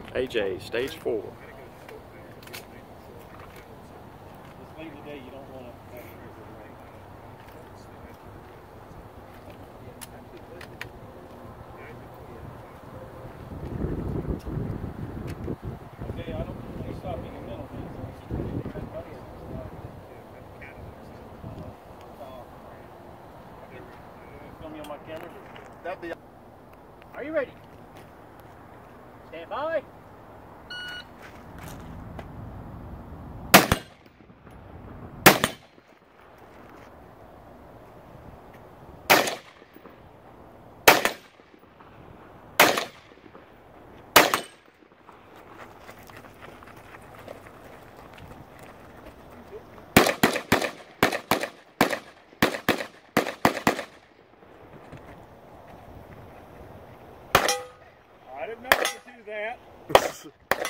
AJ, stage 4. This late in the day, you don't want to have okay, I don't want to stop in the middle. Film me on my camera. That'd be. Are you ready? Stand by. I didn't know you could do that.